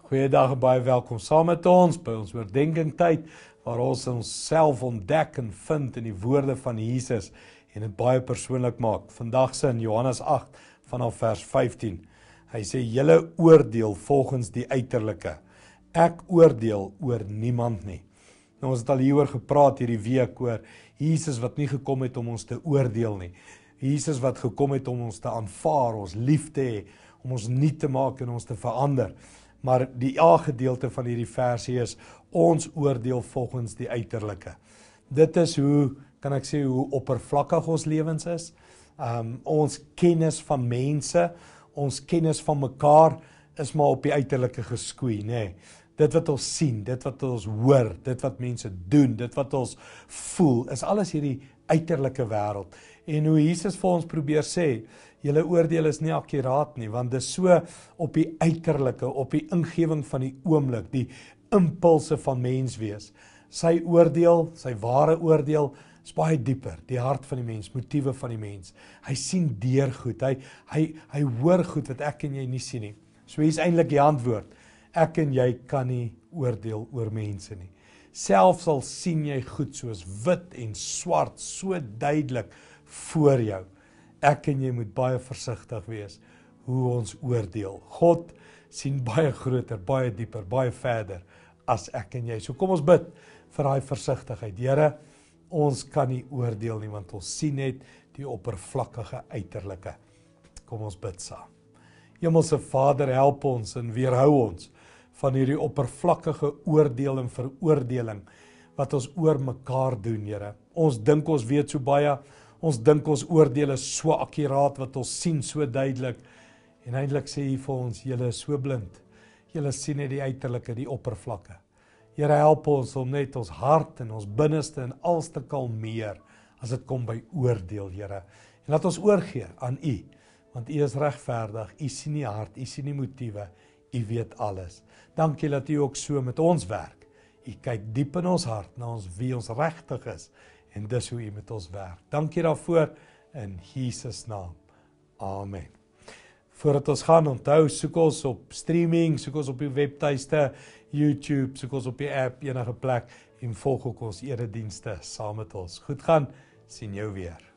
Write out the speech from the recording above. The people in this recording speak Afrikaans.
Goeiedag en baie welkom saam met ons by ons oordenkingtyd waar ons onsself ontdek en vind in die woorde van Jesus en dit baie persoonlik maak. Vandag se in Johannes 8 vanaf vers 15. Hy sê: "Julle oordeel volgens die uiterlike. Ek oordeel oor niemand nie." Nou ons het al hieroor gepraat hierdie week oor Jesus wat nie gekom het om ons te oordeel nie. Jesus wat gekom het om ons te aanvaar, ons lief te hê, om ons nuut te maak en ons te verander. Maar die A-gedeelte van hierdie versie is, ons oordeel volgens die uiterlike. Dit is hoe, kan ek sê, hoe oppervlakkig ons lewens is. Ons kennis van mense, ons kennis van mekaar is maar op die uiterlike geskoei, nê. Dit wat ons sien, dit wat ons hoor, dit wat mense doen, dit wat ons voel, is alles hierdie uiterlike wêreld. En hoe Jesus vir ons probeer sê, julle oordeel is nie akkuraat nie, want dit is so op die uiterlike, op die ingewing van die oomblik, die impulse van menswees. Sy oordeel, sy ware oordeel, is baie dieper, die hart van die mens, motiewe van die mens. Hy sien deur goed, hy hoor goed wat ek en jy nie sien nie. So hier is eintlik die antwoord. Ek en jy kan nie oordeel oor mense nie. Selfs al sien jy goed soos wit en swart, so duidelik voor jou. Ek en jy moet baie versigtig wees hoe ons oordeel. God sien baie groter, baie dieper, baie verder as ek en jy. So kom ons bid vir daai versigtigheid. Here, ons kan nie oordeel nie, want ons sien net die oppervlakkige uiterlike. Kom ons bid saam. Hemelse Vader, help ons en weerhou ons van hierdie oppervlakkige oordeel en veroordeling wat ons oor mekaar doen, Here. Ons dink ons weet so baie, ons dink ons oordeel is so akkuraat wat ons sien so duidelik, en eintlik sê hy vir ons, julle is so blind, julle sien net die uiterlike, die oppervlakke. Here, help ons om net ons hart en ons binneste en alles te kalmeer as dit kom by oordeel, Here. En laat ons oorgee aan U, want U is regverdig, U sien die hart, U sien die motiewe, U weet alles. Dankie dat U ook so met ons werk. U kyk diep in ons hart, na ons wie ons regtig is, en dis hoe U met ons werk. Dankie daarvoor, in Jesus naam. Amen. Voordat ons gaan, onthou, soek ons op streaming, soek ons op die webtuiste, YouTube, soek ons op die app, enige plek, en volg ook ons eredienste saam met ons. Goed gaan, sien jou weer.